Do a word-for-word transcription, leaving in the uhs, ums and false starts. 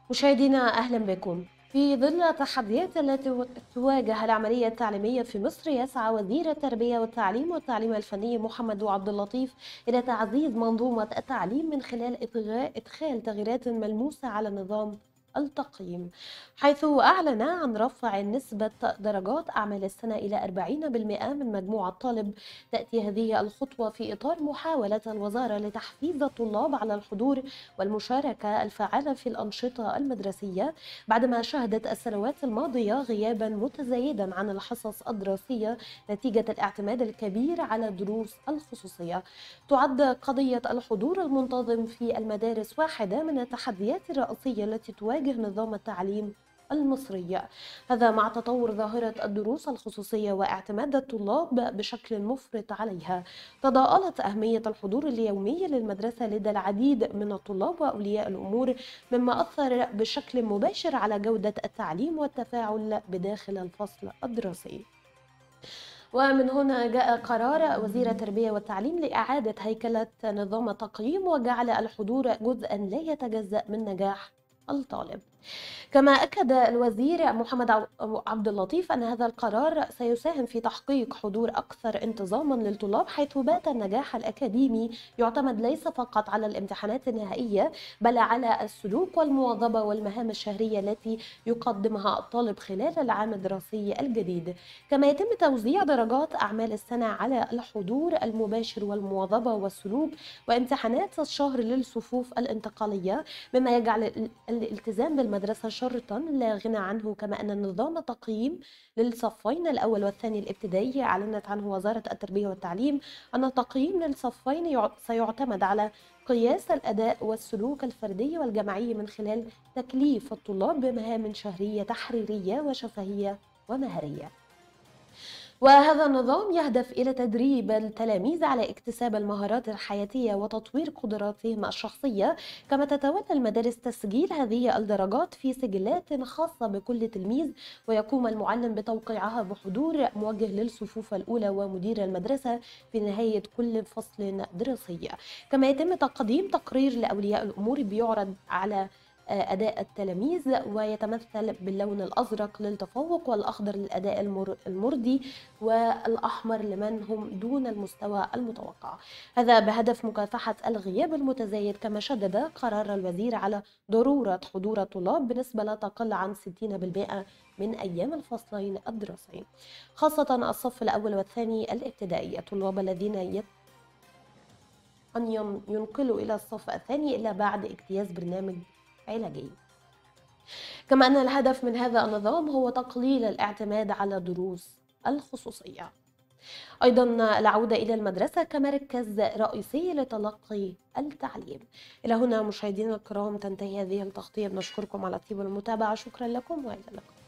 مشاهدينا أهلا بكم. في ظل التحديات التي تواجه العملية التعليمية في مصر، يسعى وزير التربية والتعليم والتعليم الفني محمد عبد اللطيف إلى تعزيز منظومة التعليم من خلال إدغاء- إدخال تغييرات ملموسة على نظام التقييم، حيث أعلن عن رفع نسبة درجات أعمال السنة إلى أربعين بالمئة من مجموع الطالب. تأتي هذه الخطوة في إطار محاولة الوزارة لتحفيز الطلاب على الحضور والمشاركة الفعالة في الأنشطة المدرسية، بعدما شهدت السنوات الماضية غيابا متزايدا عن الحصص الدراسية نتيجة الاعتماد الكبير على الدروس الخصوصية. تعد قضية الحضور المنتظم في المدارس واحدة من التحديات الرئيسية التي تواجه نظام التعليم المصري، هذا مع تطور ظاهرة الدروس الخصوصية واعتماد الطلاب بشكل مفرط عليها. تضاءلت أهمية الحضور اليومي للمدرسة لدى العديد من الطلاب وأولياء الأمور، مما أثر بشكل مباشر على جودة التعليم والتفاعل بداخل الفصل الدراسي. ومن هنا جاء قرار وزير التربية والتعليم لإعادة هيكلة نظام التقييم وجعل الحضور جزءا لا يتجزأ من نجاح الطالب. كما أكد الوزير محمد عب- عبد اللطيف أن هذا القرار سيساهم في تحقيق حضور أكثر انتظاما للطلاب، حيث بات النجاح الأكاديمي يعتمد ليس فقط على الامتحانات النهائية، بل على السلوك والمواظبة والمهام الشهرية التي يقدمها الطالب خلال العام الدراسي الجديد. كما يتم توزيع درجات أعمال السنة على الحضور المباشر والمواظبة والسلوك، وامتحانات الشهر للصفوف الانتقالية، مما يجعل ال- الالتزام بالمدرسة شرطا لا غنى عنه. كما أن نظام التقييم للصفين الأول والثاني الابتدائي أعلنت عنه وزارة التربية والتعليم أن التقييم للصفين يع- سيعتمد على قياس الأداء والسلوك الفردي والجماعي من خلال تكليف الطلاب بمهام شهرية تحريرية وشفهية ومهرية. وهذا النظام يهدف إلى تدريب التلاميذ على اكتساب المهارات الحياتية وتطوير قدراتهم الشخصية. كما تتولى المدارس تسجيل هذه الدرجات في سجلات خاصة بكل تلميذ، ويقوم المعلم بتوقيعها بحضور موجه للصفوف الأولى ومدير المدرسة في نهاية كل فصل دراسي. كما يتم تقديم تقرير لأولياء الأمور بيعرض على آه، أداء التلاميذ، ويتمثل باللون الأزرق للتفوق والأخضر للأداء المر- المرضي والأحمر لمن هم دون المستوى المتوقع، هذا بهدف مكافحة الغياب المتزايد. كما شدد قرار الوزير على ضرورة حضور الطلاب بنسبة لا تقل عن ستين بالمئة من أيام الفصلين الدراسيين، خاصة الصف الأول والثاني الابتدائي، الطلاب الذين يت أن ين- ينقلوا إلى الصف الثاني إلا بعد اجتياز برنامج علاجي. كما أن الهدف من هذا النظام هو تقليل الاعتماد على دروس الخصوصية، أيضا العودة إلى المدرسة كمركز رئيسي لتلقي التعليم. إلى هنا مشاهدينا الكرام تنتهي هذه التغطية، بنشكركم على طيب المتابعة، شكرا لكم وإلى اللقاء.